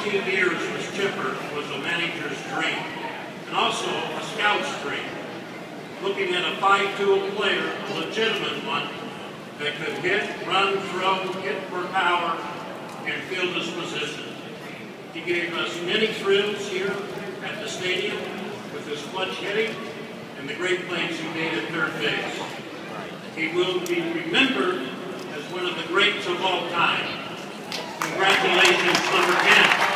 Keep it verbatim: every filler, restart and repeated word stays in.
twenty-two years was Chipper was a manager's dream, and also a scout's dream. Looking at a five-tool player, a legitimate one, that could hit, run, throw, hit for power, and field his position. He gave us many thrills here at the stadium with his clutch hitting and the great plays he made at third base. He will be remembered as one of the greats of all time. Congratulations, number ten.